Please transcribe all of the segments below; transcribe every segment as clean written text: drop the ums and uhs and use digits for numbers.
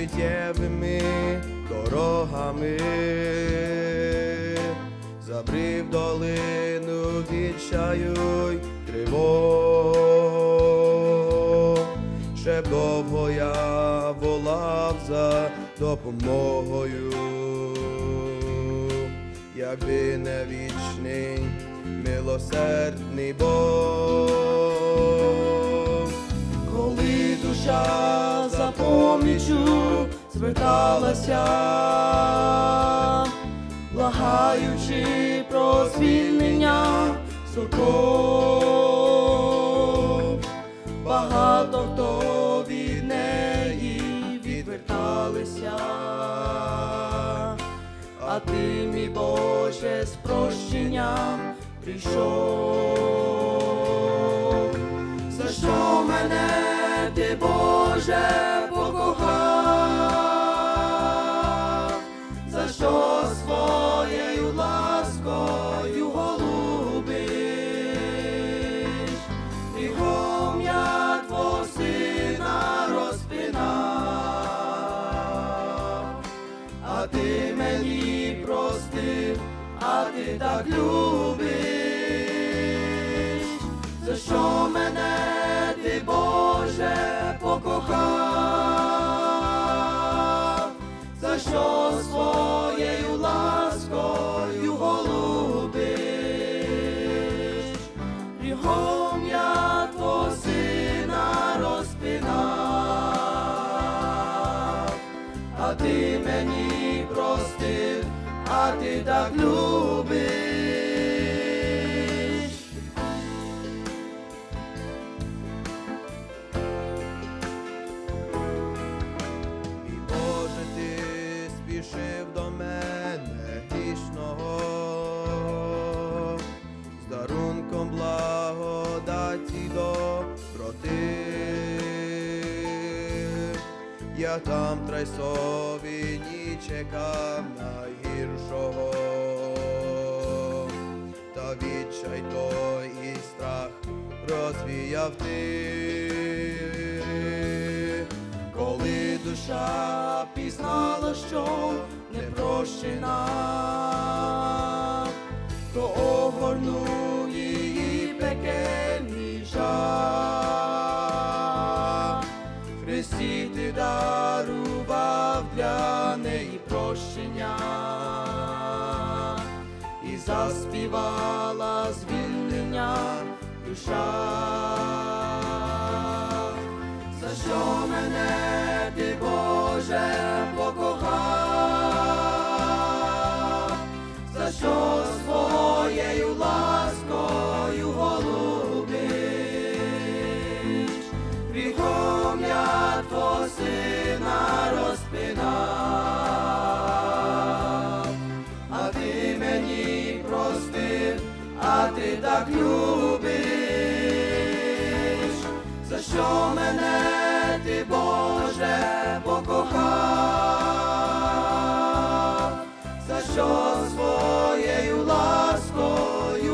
життєвими дорогами, забрів долину відчаю й тривог. Ще б довго я волав за допомогою, якби не вічний милосердний Бог. Коли душа за поміччю зверталася, благаючи про звільнення з оков, багато хто від неї відверталися, а ти, мій Боже, з прощенням прийшов. За що мене ти, Боже, покохав? За що своєю ласкою голубиш? Гріхом я твого сина розпинав, а ти мені простив, а ти так любиш. За що мене ти, Боже, покохав? За що своєю ласкою голубиш? Гріхом я твого сина розпинав, а ти мені простив, а ти так любиш. Мій Боже, ти спішив до мене грішного з дарунком благодаті доброти. Я там в Трайсовині чекав найгіршого, та відчай той і страх розвіяв ти. Коли душа пізнала, що не прощена, то огорнув її пекельний жах. В Христі ти дарував для неї прощення, і заспівала звільнення душа. За що мене ти, Боже, покохав? За що своєю ласкою голубиш? Гріхом я твого сина розпинав, а ти мені простив, а ти так любиш. За що мене ти, Боже, покохав? За що своєю ласкою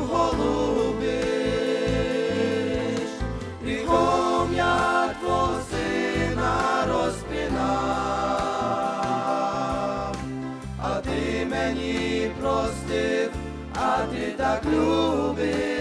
голубиш? Гріхом я твого сина розпинав, а ти мені простив, а ти так любиш.